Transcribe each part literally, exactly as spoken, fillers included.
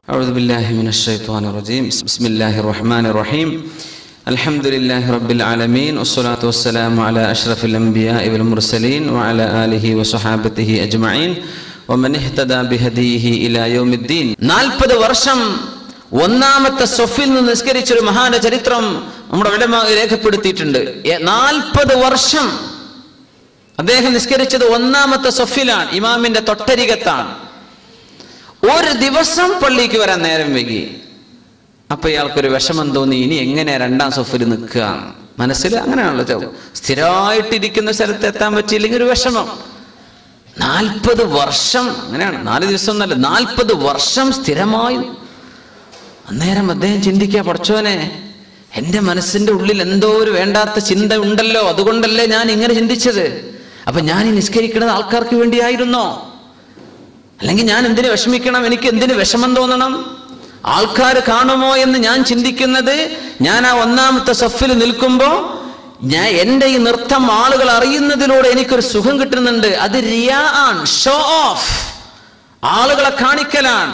أعوذ بالله من الشيطان الرجيم بسم الله الرحمن الرحيم الحمد لله رب العالمين والصلاة والسلام على أشرف الأنبياء والمرسلين وعلى آله وصحابته أجمعين ومن اهتدى بهديه إلى يوم الدين. നാൽപ്പത് വർഷം ഒന്നാമത്തെ സൊഫിൽ നിന്ന് നിസ്കരിച്ചൊരു മഹാന്റെ ചരിത്രം നമ്മുടെ ഉലമാ രേഖപ്പെടുത്തിയിട്ടുണ്ട്. നാൽപ്പത് വർഷം അദ്ദേഹം നിസ്കരിച്ചത് ഒന്നാമത്തെ സൊഫിലാണ്, ഇമാമിന്റെ തൊട്ടരികത്താണ്. ഒരു ദിവസം പള്ളിക്ക് വരാൻ നേരം വൈകി. അപ്പൊ ഇയാൾക്കൊരു വിഷമം തോന്നി, ഇനി എങ്ങനെ രണ്ടാം സൊഫിൽ നിൽക്കുക മനസ്സിൽ. അങ്ങനെയാണല്ലോ, സ്ഥിരമായിട്ടിരിക്കുന്ന സ്ഥലത്ത് എത്താൻ പറ്റിയില്ലെങ്കിൽ ഒരു വിഷമം. നാൽപ്പത് വർഷം അങ്ങനെയാണ്, നാല് ദിവസം എന്നല്ല, നാൽപ്പത് വർഷം സ്ഥിരമായി. അന്നേരം അദ്ദേഹം ചിന്തിക്കുക, പഠിച്ചോനെ, എൻ്റെ മനസ്സിന്റെ ഉള്ളിൽ എന്തോ ഒരു വേണ്ടാത്ത ചിന്ത ഉണ്ടല്ലോ, അതുകൊണ്ടല്ലേ ഞാൻ ഇങ്ങനെ ചിന്തിച്ചത്. അപ്പൊ ഞാൻ ഈ നിസ്കരിക്കുന്നത് ആൾക്കാർക്ക് വേണ്ടിയായിരുന്നോ? അല്ലെങ്കിൽ ഞാൻ എന്തിനു വിഷമിക്കണം, എനിക്ക് എന്തിനു വിഷമം തോന്നണം, ആൾക്കാർ കാണുമോ എന്ന് ഞാൻ ചിന്തിക്കുന്നത്. ഞാൻ ആ ഒന്നാമത്തെ സഫിൽ നിൽക്കുമ്പോ ഞാൻ എൻ്റെ ഈ നൃത്തം ആളുകൾ അറിയുന്നതിലൂടെ എനിക്കൊരു സുഖം കിട്ടുന്നുണ്ട്. അത് റിയാ ആണ്, ഷോ ഓഫ്, ആളുകളെ കാണിക്കലാണ്.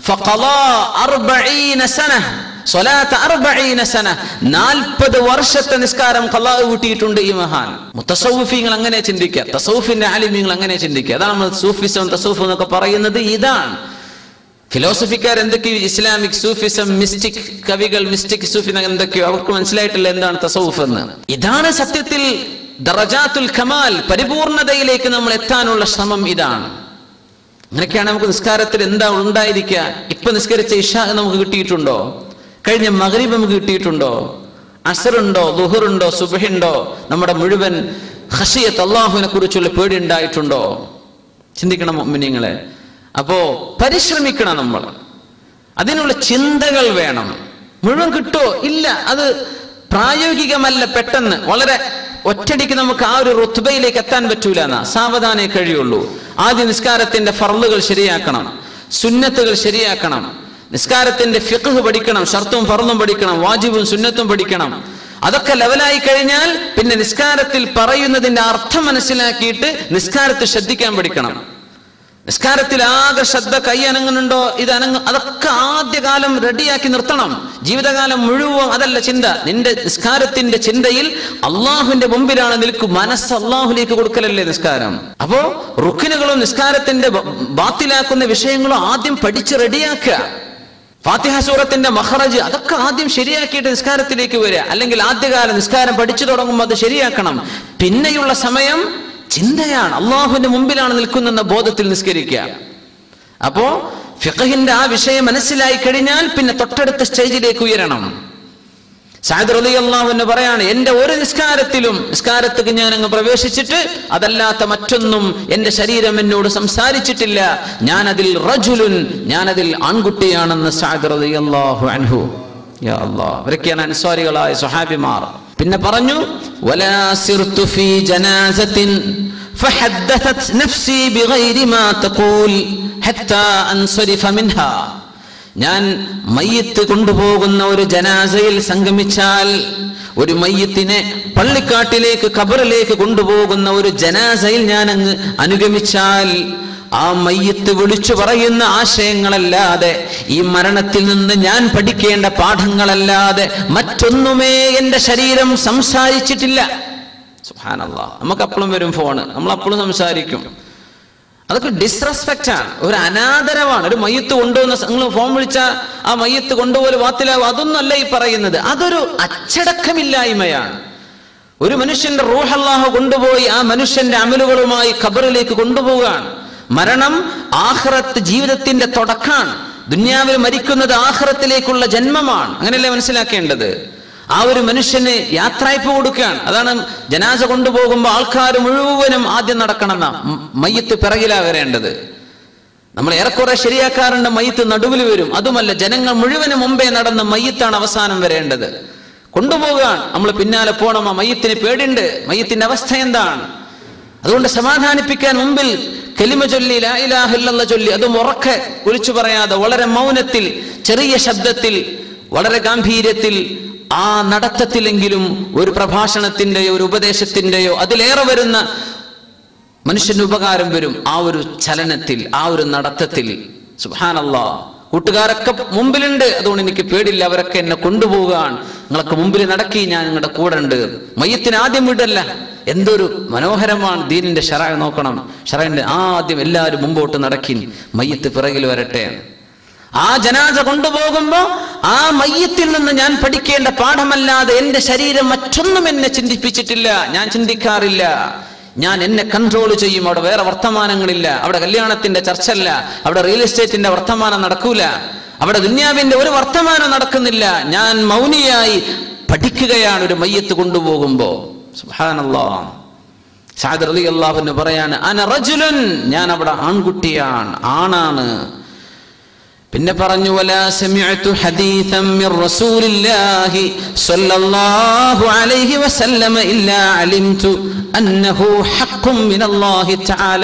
നാൽപ്പത് വർഷത്തെ നിസ്കാരം ഖളാ വീട്ടിയിട്ടുണ്ട് ഈ മഹാൻ. മുത്തസൗഫിങ്ങൾ അങ്ങനെ ചിന്തിക്കുക, തസൗഫിന്റെ ആലിമീങ്ങൾ അങ്ങനെ ചിന്തിക്കുക. അതാണ് നമ്മൾ സൂഫിസം തസൗഫ് എന്നൊക്കെ പറയുന്നത്. ഇതാണ് ഫിലോസഫിക്കാർ എന്തൊക്കെയോ ഇസ്ലാമിക് സൂഫിസം, മിസ്റ്റിക് കവികൾ, മിസ്റ്റിക് സൂഫി എന്തൊക്കെയോ അവർക്ക് മനസ്സിലായിട്ടില്ല എന്താണ് തസൗഫ് എന്ന്. ഇതാണ് സത്യത്തിൽ ദറജാത്തുൽ കമാൽ, പരിപൂർണതയിലേക്ക് നമ്മൾ എത്താനുള്ള ശ്രമം ഇതാണ്. അങ്ങനെയൊക്കെയാണ് നമുക്ക് നിസ്കാരത്തിൽ എന്താ ഉണ്ടായിരിക്കുക. ഇപ്പൊ നിസ്കരിച്ച ഇശാ നമുക്ക് കിട്ടിയിട്ടുണ്ടോ? കഴിഞ്ഞ മഗ്രിബ് നമുക്ക് കിട്ടിയിട്ടുണ്ടോ? അസറുണ്ടോ, ദുഹറുണ്ടോ, സുബ്ഹിണ്ടോ? നമ്മുടെ മുഴുവൻ ഖശിയത്ത്, അല്ലാഹുവിനെ കുറിച്ചുള്ള പേടി ഉണ്ടായിട്ടുണ്ടോ? ചിന്തിക്കണം മുഅ്മിനീങ്ങളെ. അപ്പോ പരിശ്രമിക്കണം നമ്മൾ, അതിനുള്ള ചിന്തകൾ വേണം. മുഴുവൻ കിട്ടുമോ? ഇല്ല, അത് പ്രായോഗികമല്ല. പെട്ടെന്ന് വളരെ ഒറ്റടിക്ക് നമുക്ക് ആ ഒരു റുത്ബയിലേക്ക് എത്താൻ പറ്റൂല. എന്നാ സാവധാനേ കഴിയുള്ളൂ. ആദ്യം നിസ്കാരത്തിന്റെ ഫർളുകൾ ശരിയാക്കണം, സുന്നത്തുകൾ ശരിയാക്കണം, നിസ്കാരത്തിന്റെ ഫിഖ്ഹ് പഠിക്കണം, ഷർത്തും ഫർളും പഠിക്കണം, വാജിബും സുന്നത്തും പഠിക്കണം. അതൊക്കെ ലെവലായി കഴിഞ്ഞാൽ പിന്നെ നിസ്കാരത്തിൽ പറയുന്നതിന്റെ അർത്ഥം മനസ്സിലാക്കിയിട്ട് നിസ്കാരത്തിൽ ശ്രദ്ധിക്കാൻ പഠിക്കണം. നിസ്കാരത്തിൽ ആകെ ശ്രദ്ധ, കൈ അനങ്ങുന്നുണ്ടോ, ഇത് അനങ്ങ, അതൊക്കെ ആദ്യകാലം റെഡിയാക്കി നിർത്തണം. ജീവിതകാലം മുഴുവൻ അതല്ല ചിന്ത. നിന്റെ നിസ്കാരത്തിന്റെ ചിന്തയിൽ അള്ളാഹുവിന്റെ മുമ്പിലാണ് നിൽക്കും, മനസ്സ് അള്ളാഹുലേക്ക് കൊടുക്കലല്ലേ നിസ്കാരം. അപ്പോ റുക്കിനുകളും നിസ്കാരത്തിന്റെ ബാത്തിലാക്കുന്ന വിഷയങ്ങളും ആദ്യം പഠിച്ച് റെഡിയാക്കുക. ഫാത്തിഹ സൂറത്തിന്റെ മഖറജ് അതൊക്കെ ആദ്യം ശരിയാക്കിയിട്ട് നിസ്കാരത്തിലേക്ക് വരിക. അല്ലെങ്കിൽ ആദ്യകാലം നിസ്കാരം പഠിച്ചു തുടങ്ങുമ്പോൾ അത് ശരിയാക്കണം. പിന്നെയുള്ള സമയം ചിന്തയാണ്, അള്ളാഹുവിന്റെ മുമ്പിലാണ് നിൽക്കുന്നെന്ന ബോധത്തിൽ നിസ്കരിക്കുക. അപ്പോ ഫിഖഹിന്റെ ആ വിഷയം മനസ്സിലായി കഴിഞ്ഞാൽ പിന്നെ തൊട്ടടുത്ത സ്റ്റേജിലേക്ക് ഉയരണം. സഅദ് റളിയല്ലാഹു അൻഹു പറയാണ്, എന്റെ ഒരു നിസ്കാരത്തിലും നിസ്കാരത്തേക്ക് ഞാൻ അങ്ങ് പ്രവേശിച്ചിട്ട് അതല്ലാത്ത മറ്റൊന്നും എന്റെ ശരീരം എന്നോട് സംസാരിച്ചിട്ടില്ല. ഞാൻ അതിൽ റജുലുൻ, ഞാൻ അതിൽ ആൺകുട്ടിയാണെന്ന് സഅദ് റളിയല്ലാഹു അൻഹു. യാ അല്ലാഹ്, അവരൊക്കെയാണ് അൻസാരികളായ സ്വഹാബിമാർ. പിന്നെ പറഞ്ഞു, വലാ സിർതു ഫീ ജനാസത്തിൻ ഫഹദ്ദഥത് നഫ്സി ബിഗൈരി മാ തഖൂൽ ഹത്താ അൻസരിഫ മിൻഹാ. ഞാൻ മയ്യിത്ത് കൊണ്ടുപോകുന്ന ഒരു ജനാസയിൽ സംഗമിച്ചാൽ, ഒരു മയ്യിത്തിനെ പള്ളിക്കാട്ടിലേക്ക് ഖബറിലേക്ക് കൊണ്ടുപോകുന്ന ഒരു ജനാസയിൽ ഞാൻ അങ്ങ് അനുഗമിച്ചാൽ, ആ മയ്യിത്ത് വിളിച്ചു പറയുന്ന ആശയങ്ങളല്ലാതെ, ഈ മരണത്തിൽ നിന്ന് ഞാൻ പഠിക്കേണ്ട പാഠങ്ങളല്ലാതെ മറ്റൊന്നുമേ എന്റെ ശരീരം സംസാരിച്ചിട്ടില്ല. സുബ്ഹാനല്ലാഹ്. നമുക്ക് അപ്പോഴും വരും ഫോണ്, നമ്മൾ അപ്പോഴും സംസാരിക്കും. അതൊക്കെ ഡിസ്റെസ്പെക്റ്റ് ആണ്, ഒരു അനാദരവാണ്. ഒരു മയ്യത്ത് കൊണ്ടുവന്ന നിങ്ങൾ ഫോൺ വിളിച്ചാൽ ആ മയ്യത്ത് കൊണ്ടുപോലെ വാത്തിലാവും, അതൊന്നും അല്ല ഈ പറയുന്നത്. അതൊരു അച്ചടക്കമില്ലായ്മയാണ്. ഒരു മനുഷ്യന്റെ റൂഹ് അല്ലാഹു കൊണ്ടുപോയി ആ മനുഷ്യന്റെ അമലുകളുമായി ഖബറിലേക്ക് കൊണ്ടുപോവുകയാണ്. മരണം ആഖിറത്ത് ജീവിതത്തിന്റെ തുടക്കമാണ്. ദുനിയാവിൽ മരിക്കുന്നത് ആഖിറത്തിലേക്കുള്ള ജന്മമാണ്. അങ്ങനെയല്ലേ മനസ്സിലാക്കേണ്ടത്. ആ ഒരു മനുഷ്യന് യാത്രയപ്പ് കൊടുക്കുകയാണ്. അതാണ് ജനാസ കൊണ്ടുപോകുമ്പോൾ ആൾക്കാർ മുഴുവനും ആദ്യം നടക്കണം, മയ്യത്ത് പിറകിലാ വരേണ്ടത്. നമ്മൾ ഏറെക്കുറെ ശരിയാക്കാറുണ്ട്, മയ്യത്ത് നടുവിൽ വരും. അതുമല്ല, ജനങ്ങൾ മുഴുവനും മുമ്പേ നടന്ന് മയ്യത്താണ് അവസാനം വരേണ്ടത്. കൊണ്ടുപോകാൻ നമ്മൾ പിന്നാലെ പോകണം. ആ മയ്യത്തിന് പേടിയുണ്ട്, മയ്യത്തിന്റെ അവസ്ഥ എന്താണ്. അതുകൊണ്ട് സമാധാനിപ്പിക്കാൻ മുമ്പിൽ കലിമ ചൊല്ലി, ലാ ഇലാഹ ഇല്ലല്ലാഹ് ചൊല്ലി, അതും ഉറക്കെ വിളിച്ചു പറയാതെ വളരെ മൗനത്തിൽ, ചെറിയ ശബ്ദത്തിൽ, വളരെ ഗാംഭീര്യത്തിൽ, ആ നടത്തത്തിലെങ്കിലും ഒരു പ്രഭാഷണത്തിന്റെയോ ഒരു ഉപദേശത്തിന്റെയോ അതിലേറെ വരുന്ന മനുഷ്യന് ഉപകാരം വരും ആ ഒരു ചലനത്തിൽ, ആ ഒരു നടത്തത്തിൽ. സുബ്ഹാനല്ലാഹ്. കൂട്ടുകാരൊക്കെ മുമ്പിലുണ്ട്, അതുകൊണ്ട് എനിക്ക് പേടില്ല, അവരൊക്കെ എന്നെ കൊണ്ടുപോകാൻ, നിങ്ങളൊക്കെ മുമ്പിൽ നടക്കി, ഞാൻ നിങ്ങളുടെ കൂടെ ഉണ്ട്. മയ്യത്തിന് ആദ്യം വിടല്ല. എന്തൊരു മനോഹരമാണ് ദീനിന്റെ ശറഅ. നോക്കണം, ശറഅന്റെ ആദ്യം എല്ലാവരും മുമ്പോട്ട് നടക്കി, മയ്യത്ത് പിറകിൽ വരട്ടെ. ആ ജനാസ കൊണ്ടുപോകുമ്പോ ആ മയ്യത്തിൽ നിന്ന് ഞാൻ പഠിക്കേണ്ട പാഠമല്ലാതെ എന്റെ ശരീരം മറ്റൊന്നും എന്നെ ചിന്തിപ്പിച്ചിട്ടില്ല, ഞാൻ ചിന്തിക്കാറില്ല. ഞാൻ എന്നെ കൺട്രോൾ ചെയ്യും. അവിടെ വേറെ വർത്തമാനങ്ങളില്ല, അവിടെ കല്യാണത്തിന്റെ ചർച്ചല്ല, അവിടെ റിയൽ എസ്റ്റേറ്റിന്റെ വർത്തമാനം നടക്കൂല, അവിടെ ദുന്യാവിന്റെ ഒരു വർത്തമാനം നടക്കുന്നില്ല. ഞാൻ മൗനിയായി പഠിക്കുകയാണ് ഒരു മയ്യത്ത് കൊണ്ടുപോകുമ്പോ. സുബ്ഹാനല്ലാഹ്. സഅദ് റളിയല്ലാഹു അൻഹു പറയാണ്, അന റജുലുൻ, ഞാൻ അവിടെ ആൺകുട്ടിയാണ്, ആണാണ്. പിന്നെ പറഞ്ഞു, വലാ സമിഅതു ഹദീസൻ മിർ റസൂലില്ലാഹി സ്വല്ലല്ലാഹു അലൈഹി വസല്ലമ ഇല്ലാ അലിംതു അന്നഹു ഹഖ്ഖുൻ മിനല്ലാഹി തആല.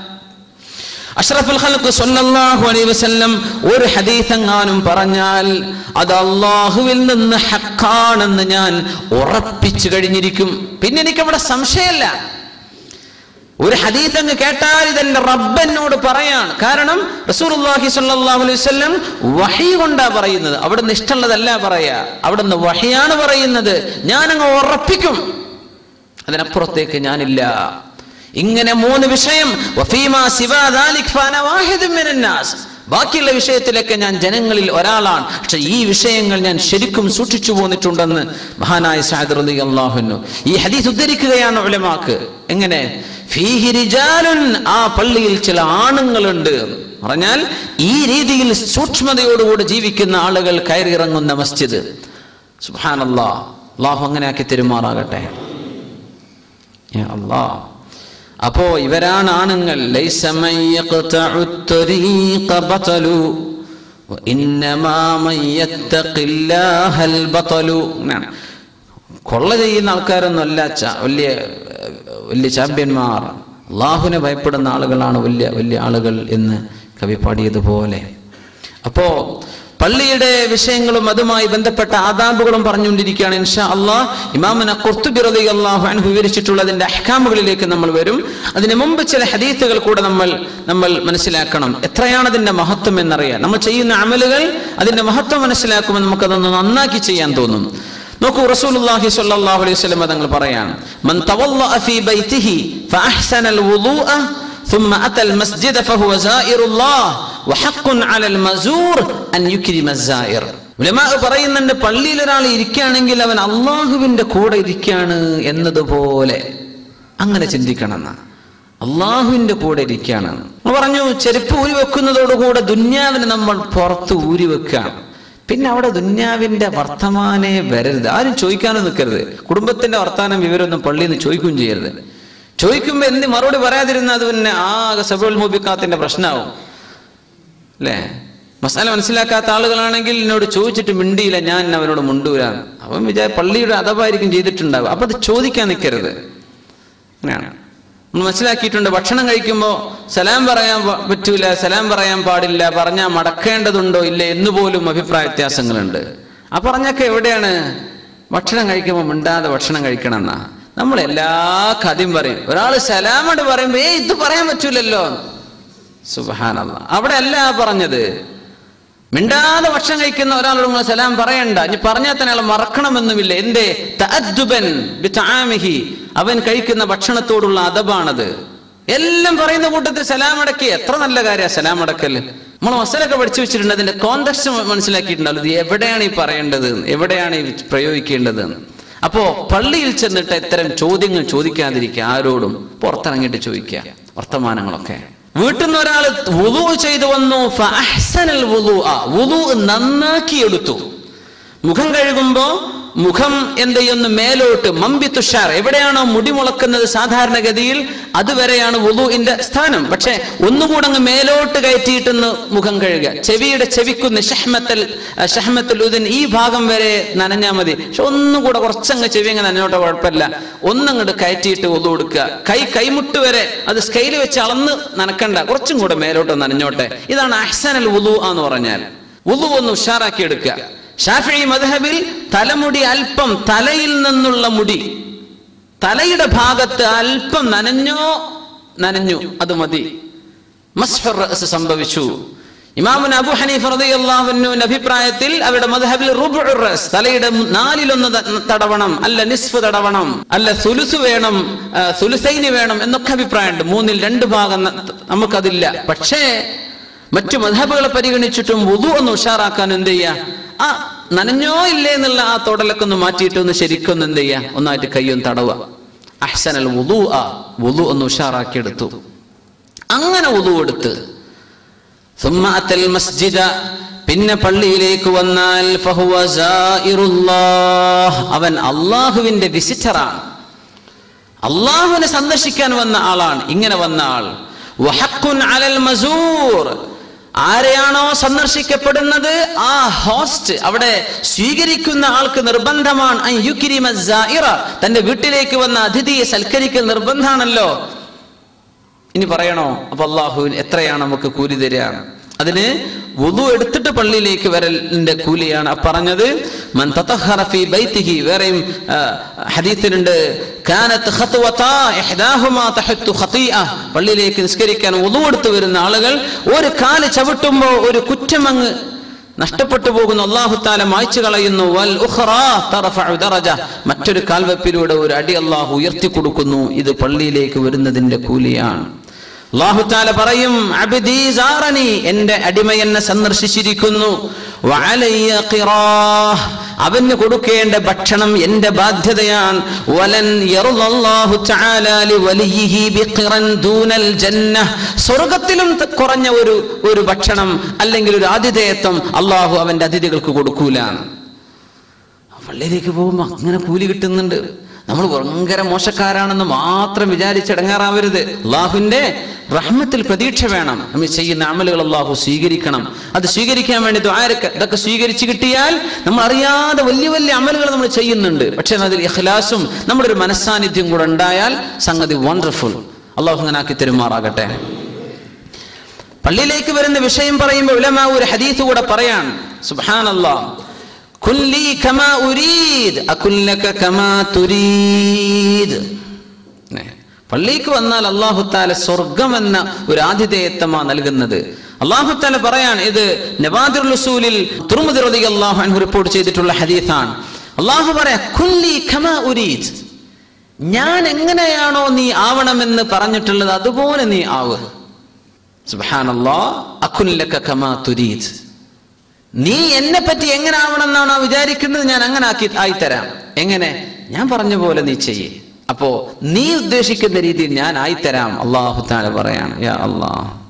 അഷ്റഫുൽ ഖൽഖ് സ്വല്ലല്ലാഹു അലൈഹി വസല്ലം ഒരു ഹദീസ് എങ്ങാനും പറഞ്ഞാൽ അത് അല്ലാഹുവിൽ നിന്ന് ഹഖാണെന്ന് ഞാൻ ഉറപ്പിച്ചു കഴിഞ്ഞിരിക്കും. പിന്നെ എനിക്കവിടെ സംശയമല്ല. ഒരു ഹദീസ് അങ്ങ് കേട്ടാൽ ഇതെന്റെ റബ്ബ് എന്നോട് പറയാണ്. കാരണം റസൂലുള്ളാഹി സ്വല്ലല്ലാഹു അലൈഹി വസല്ലം വഹി കൊണ്ടാ പറയുന്നത്, അവിടുന്ന് ഇഷ്ടമുള്ളതല്ല പറയാ, അവിടുന്ന് വഹിയാണ് പറയുന്നത്. ഞാൻ അങ്ങ് ഉറപ്പിക്കും, അതിനപ്പുറത്തേക്ക് ഞാനില്ല. ഇങ്ങനെ മൂന്ന് വിഷയം, വഫീമാ സിവാ ദാലിക ഫഅന വാഹിദുൻ മിനന്നാസ്, ബാക്കിയുള്ള വിഷയത്തിലൊക്കെ ഞാൻ ജനങ്ങളിൽ ഒരാളാണ്, പക്ഷെ ഈ വിഷയങ്ങൾ ഞാൻ ശരിക്കും സൂക്ഷിച്ചു പോന്നിട്ടുണ്ടെന്ന് മഹാനായ സഅദ് റളിയല്ലാഹു അൻഹു ഈ ഹദീസ് ഉദ്ധരിക്കുകയാണ് ഉലമാക്ക്. എങ്ങനെ? ഫീഹി റിജാലുൻ, ആ പള്ളിയിൽ ചില ആണുങ്ങളുണ്ട് പറഞ്ഞാൽ ഈ രീതിയിൽ സൂക്ഷ്മതയോടുകൂടി ജീവിക്കുന്ന ആളുകൾ കയറിയിറങ്ങുന്ന മസ്ജിദ്. സുബ്ഹാനല്ലാഹ്. അല്ലാഹു അങ്ങനെ ആക്കി തെരുമാറാകട്ടെ. യാ അല്ലാഹ്. അപ്പോ ഇവരാണ് ആണുങ്ങൾ. ലൈസ മൻ യഖ്തഉ ത്വരീഖ ബതലു വഇന്നമാ മൻ യത്തഖില്ലാഹൽ ബതലു. കൊള്ള ചെയ്യുന്ന ആൾക്കാരൊന്നുമല്ല വലിയ വലിയ ചാമ്പ്യന്മാർ. അള്ളാഹുവിനെ ഭയപ്പെടുന്ന ആളുകളാണ് വലിയ വലിയ ആളുകൾ എന്ന് കവി പാടിയതുപോലെ. അപ്പോ പള്ളിയുടെ വിഷയങ്ങളും അതുമായി ബന്ധപ്പെട്ട ആദാബുകളും പറഞ്ഞുകൊണ്ടിരിക്കുകയാണ്. ഇൻഷാ അല്ലാഹ് ഇമാമുന ഖുർത്തുബി റളിയല്ലാഹു അൻഹു വിവരിച്ചിട്ടുള്ളതിന്റെ അഹ്കാമുകളിലേക്ക് നമ്മൾ വരും. അതിനു മുമ്പ് ചില ഹദീസുകൾ കൂടെ നമ്മൾ നമ്മൾ മനസ്സിലാക്കണം. എത്രയാണ് അതിന്റെ മഹത്വം എന്നറിയാൻ. നമ്മൾ ചെയ്യുന്ന അമലുകൾ അതിന്റെ മഹത്വം മനസ്സിലാക്കുമ്പോൾ നമുക്കതൊന്ന് നന്നാക്കി ചെയ്യാൻ തോന്നും. നോക്കൂ, റസൂലുള്ളാഹി സ്വല്ലല്ലാഹു അലൈഹി വസല്ലം തങ്ങൾ പറയാണ്, മൻ തവല്ലഅ ഫീ ബൈതിഹി ഫഅഹ്സനൽ വുളൂഅ ثم أتى المسجد فهو زائر الله وحق على المزور أن يكرم الزائر. ഉലമാ പറയുന്നുണ്ട്, പള്ളിയിൽ ഒരാൾ ഇരിക്കുകയാണെങ്കിൽ അവൻ അള്ളാഹുവിന്റെ കൂടെ ഇരിക്കുകയാണ് എന്നതുപോലെ അങ്ങനെ ചിന്തിക്കണം എന്നാ. അള്ളാഹുവിന്റെ കൂടെ ഇരിക്കുകയാണ് പറഞ്ഞു. ചെരുപ്പ് ഊരി വെക്കുന്നതോടുകൂടെ ദുന്യാവിനെ നമ്മൾ പുറത്ത് ഊരി വെക്കുകയാണ്. പിന്നെ അവിടെ ദുന്യാവിന്റെ വർത്തമാനേ വരരുത്, ആരും ചോദിക്കാനും നിൽക്കരുത്. കുടുംബത്തിന്റെ വർത്താനം വിവരമൊന്നും പള്ളിയിൽ നിന്ന് ചോദിക്കുകയും ചെയ്യരുത്. ചോദിക്കുമ്പോ എന്ത് മറുപടി പറയാതിരുന്ന അത് പിന്നെ ആകെ സബുൽ മുബിക്കാത്തിന്റെ പ്രശ്നമാവും അല്ലേ. മസാല മനസ്സിലാക്കാത്ത ആളുകളാണെങ്കിൽ എന്നോട് ചോദിച്ചിട്ട് മിണ്ടിയില്ല, ഞാൻ അവനോട് മുണ്ടൂരാണ്, അവൻ വിചാര പള്ളിയുടെ അഥവായിരിക്കും ചെയ്തിട്ടുണ്ടാവും. അപ്പൊ അത് ചോദിക്കാൻ നിൽക്കരുത്. അങ്ങനെയാണ് നമ്മൾ മനസ്സിലാക്കിയിട്ടുണ്ട്. ഭക്ഷണം കഴിക്കുമ്പോൾ സലാം പറയാൻ പറ്റൂല, സലാം പറയാൻ പാടില്ല, പറഞ്ഞാൽ മടക്കേണ്ടതുണ്ടോ ഇല്ല എന്നുപോലും അഭിപ്രായ വ്യത്യാസങ്ങളുണ്ട്. ആ പറഞ്ഞൊക്കെ എവിടെയാണ്? ഭക്ഷണം കഴിക്കുമ്പോൾ മിണ്ടാതെ ഭക്ഷണം കഴിക്കണം എന്നാ. നമ്മൾ എല്ലാ കഥയും പറയും. ഒരാൾ സലാമോട് പറയുമ്പോ ഏ ഇത് പറയാൻ പറ്റൂലല്ലോ. സുബ്ഹാനല്ലാഹ്. അവിടെ അല്ല പറഞ്ഞത്. മിണ്ടാതെ ഭക്ഷണം കഴിക്കുന്ന ഒരാളോട് നിങ്ങൾ സലാം പറയണ്ട. ഇനി പറഞ്ഞാൽ തന്നെ അയാൾ മറക്കണമെന്നുമില്ല. എന്തേ? തഅദ്ദുബൻ ബിതആമിഹി, അവൻ കഴിക്കുന്ന ഭക്ഷണത്തോടുള്ള അദബാണത്. എല്ലാം പറയുന്ന കൂട്ടത്തിൽ സലാം അടക്കി. എത്ര നല്ല കാര്യമാണ് സലാം അടക്കൽ. നമ്മൾ മസാലൊക്കെ പഠിച്ചു വെച്ചിട്ടുണ്ട്, അതിന്റെ കോണ്ടെക്സ്റ്റ് മനസ്സിലാക്കിയിട്ടുണ്ടല്ലോ. ഇത് എവിടെയാണ് ഈ പറയേണ്ടത്, എവിടെയാണ് ഈ പ്രയോഗിക്കേണ്ടത്. അപ്പോ പള്ളിയിൽ ചെന്നിട്ട് ഇത്തരം ചോദ്യങ്ങൾ ചോദിക്കാതിരിക്കുക, ആരോടും പുറത്തിറങ്ങിയിട്ട് ചോദിക്കുക വർത്തമാനങ്ങളൊക്കെ. വീട്ടിൽ നിന്ന് ഒരാൾ വുളൂ ചെയ്തു വന്നു, ഫഅഹ്സനൽ വുളൂഅ, വുളൂ നന്നാക്കി എടുത്തു. മുഖം കഴുകുമ്പോ മുഖം എന്ത് ചെയ്യുന്നു? മേലോട്ട് മമ്പിത്തുഷാർ, എവിടെയാണോ മുടി മുളക്കുന്നത് സാധാരണഗതിയിൽ അതുവരെയാണ് വുളൂഇന്റെ സ്ഥാനം. പക്ഷെ ഒന്നുകൂടെ അങ്ങ് മേലോട്ട് കയറ്റിയിട്ടെന്ന് മുഖം കഴുകുക. ചെവിയുടെ ചെവിക്കുന്ന് ഷഹ്മത്തൽ ഷഹ്മത്തുൽ ഉദൻ, ഈ ഭാഗം വരെ നനഞ്ഞാൽ മതി. പക്ഷെ ഒന്നുകൂടെ കുറച്ചങ്ങ് ചെവി അങ്ങ് നനഞ്ഞോട്ടെ, കുഴപ്പമില്ല. ഒന്നങ്ങോട്ട് കയറ്റിയിട്ട് വുളൂ എടുക്കുക. കൈ കൈമുട്ട് വരെ അത് സ്കെയിൽ വെച്ച് അളന്ന് നനക്കണ്ട, കുറച്ചും കൂടെ മേലോട്ട് നനഞ്ഞോട്ടെ. ഇതാണ് അഹ്സനൽ വുളൂ എന്ന് പറഞ്ഞാൽ. വുളൂ ഒന്ന് ഉഷാറാക്കി എടുക്കുക. ശാഫിഈ മദ്ഹബിൽ തലമുടി അല്പം, തലയിൽ നിന്നുള്ള മുടി തലയുടെ ഭാഗത്ത് അല്പം നനഞ്ഞോ നനഞ്ഞു അത് മതി. മസ്ഹുർ റഅസ് സംഭവിച്ചു. ഇമാമുന അബൂ ഹനീഫ റളിയല്ലാഹു അൻഹുവിന്റെ അഭിപ്രായത്തിൽ അവരുടെ മദ്ഹബിൽ റുബ്ഉർ റസ്, തലയുടെ നാലിലൊന്ന് തടവണം, അല്ല നിസ്ഫ് തടവണം, അല്ല സുലുസ് വേണം, സുലുസൈനി വേണം എന്നൊക്കെ അഭിപ്രായമുണ്ട്. മൂന്നിൽ രണ്ട് ഭാഗം നമുക്കതില്ല. പക്ഷേ മറ്റു മദ്ഹബുകളെ പരിഗണിച്ചിട്ടും വുദു ഒന്ന് ഉഷാറാക്കാൻ എന്ത് ചെയ്യാ, ആ നനഞ്ഞോ ഇല്ലേ എന്നുള്ള ആ തൊടലൊക്കെ ഒന്ന് മാറ്റിയിട്ട് ഒന്ന് ശരിക്കൊന്ന് എന്ത് ചെയ്യാ, ഒന്നായിട്ട് കയ്യൊന്ന് തടവുക. അഹ്സനൽ വുദു, ആ വുദു ഒന്ന് ഉഷാറാക്കി എടുത്തു. അങ്ങനെ വുദു എടുത്ത് ثم أتى المسجد, പിന്നെ പള്ളിയിലേക്ക് വന്നാൽ ഫഹുവ സായിറുല്ലാഹ്, അവൻ അല്ലാഹുവിന്റെ വിസിറ്ററാണ്, അല്ലാഹുവിനെ സന്ദർശിക്കാൻ വന്ന ആളാണ്. ഇങ്ങനെ വന്ന ആൾ വഹഖുൻ അലൽ മസൂർ, ആരെയാണോ സന്ദർശിക്കപ്പെടുന്നത് ആ ഹോസ്റ്റ്, അവിടെ സ്വീകരിക്കുന്ന ആൾക്ക് നിർബന്ധമാണ് അൻ യുക്രിമ സായിറ, തന്റെ വീട്ടിലേക്ക് വന്ന അതിഥിയെ സൽക്കരിക്കൽ നിർബന്ധാണല്ലോ. ഇനി പറയണോ, അപ്പൊ അള്ളാഹുവിന് എത്രയാണ് നമുക്ക് കൂലി തരികയാണ്? അതിന് വുദു എടുത്തിട്ട് പള്ളിയിലേക്ക് വരലിന്റെ കൂലിയാണ് പറഞ്ഞത്. മൻ തതഹറ ഫീ ബൈതിഹി, വേറെയും ഹദീസിലുണ്ട് കാനത് ഖത്വതാ ഇഹ്ദാഹുമാ തഹത്തു ഖതീഅ, പള്ളിയിലേക്ക് നിസ്കരിക്കാൻ വുദു എടുത്ത് വരുന്ന ആളുകൾ ഒരു കാല് ചവിട്ടുമ്പോൾ ഒരു കുറ്റം അങ്ങ് നഷ്ടപ്പെട്ടു പോകുന്നു, അല്ലാഹു തആല മായ്ച്ചു കളയുന്നു. വൽ ഉഖറാ തർഫഉ ദറജ, മറ്റൊരു കാൽവെപ്പിലൂടെ ഒരു അടി അല്ലാഹു ഉയർത്തി കൊടുക്കുന്നു. ഇത് പള്ളിയിലേക്ക് വരുന്നതിന്റെ കൂലിയാണ്. അല്ലാഹു തആല പറയും അബ്ദീ സാറനി, എൻ്റെ അടിമ എന്നെ സന്ദർശിച്ചിരിക്കുന്നു. വഅലയ്യ ഖിറാഹ്, അവന് കൊടുക്കേണ്ട ഭക്ഷണം എൻ്റെ ബാധ്യതയാണ്. വലൻ യർളല്ലാഹു തആല ലിവലിയിഹി ബിഖിറൻ ദൂനൽ ജന്നഹ്, സ്വർഗ്ഗത്തിലും കുറഞ്ഞ ഒരു ഒരു ഭക്ഷണം അല്ലെങ്കിൽ ഒരു ആതിഥേയത്വം അല്ലാഹു അവന്റെ അതിഥികൾക്ക് കൊടുക്കൂല. പള്ളിയിലേക്ക് പോകുമ്പോൾ അങ്ങനെ കൂലി കിട്ടുന്നുണ്ട്. നമ്മൾ ഭയങ്കര മോശക്കാരാണെന്ന് മാത്രം വിചാരിച്ചടങ്ങാറാവരുത്. അള്ളാഹുവിന്റെ റഹ്മത്തിൽ പ്രതീക്ഷ വേണം. നമ്മൾ ചെയ്യുന്ന അമലുകൾ അള്ളാഹു സ്വീകരിക്കണം. അത് സ്വീകരിക്കാൻ വേണ്ടി ദുആരക്ക് ഇതൊക്കെ സ്വീകരിച്ചു കിട്ടിയാൽ നമ്മൾ അറിയാതെ വലിയ വലിയ അമലുകൾ നമ്മൾ ചെയ്യുന്നുണ്ട്. പക്ഷെ അതിൽ ഇഖ്ലാസും നമ്മുടെ ഒരു മനസ്സാന്നിധ്യം കൂടെ ഉണ്ടായാൽ സംഗതി വണ്ടർഫുൾ. അള്ളാഹു അങ്ങനെ ആക്കി തെരുമാറാകട്ടെ. പള്ളിയിലേക്ക് വരുന്ന വിഷയം പറയുമ്പോൾ ഉലമാ ഒരു ഹദീസ് കൂടെ പറയാൻ, സുബ്ഹാനല്ലാഹ്, കുല്ലി കമാ ഉരീദ് അകുല്ലക കമാ തുരീദ്. പള്ളിക്ക് വന്നാൽ അല്ലാഹു തആല സ്വർഗ്ഗം എന്ന ഒരു ആതിഥേയത്വമാണ് നൽകുന്നത്. അല്ലാഹു തആല പറയാണ്, ഇത് നവാദിറുൽ ഉസൂലിൽ തുർമുദി റളിയല്ലാഹു അൻഹു റിപ്പോർട്ട് ചെയ്തിട്ടുള്ള ഹദീസാണ്. അല്ലാഹു പറയാ കുല്ലി കമാ ഉരീദ്, ഞാൻ എങ്ങനെയാണോ നീ ആവണമെന്ന് പറഞ്ഞിട്ടുള്ളത് അതുപോലെ നീ ആവ്. സുബ്ഹാനല്ലാഹ്, അകുല്ലക കമാ തുരീദ്, നീ എന്നെ പറ്റി എങ്ങനെ ആവണം എന്നാണോ വിചാരിക്കുന്നത് ഞാൻ അങ്ങനെ ആക്കി ആയിത്തരാം. എങ്ങനെ? ഞാൻ പറഞ്ഞ പോലെ നീ ചെയ്യേ, അപ്പോ നീ ഉദ്ദേശിക്കുന്ന രീതിയിൽ ഞാൻ ആയിത്തരാം. അല്ലാഹു തആല പറയാണ്, യാ അല്ലാഹ്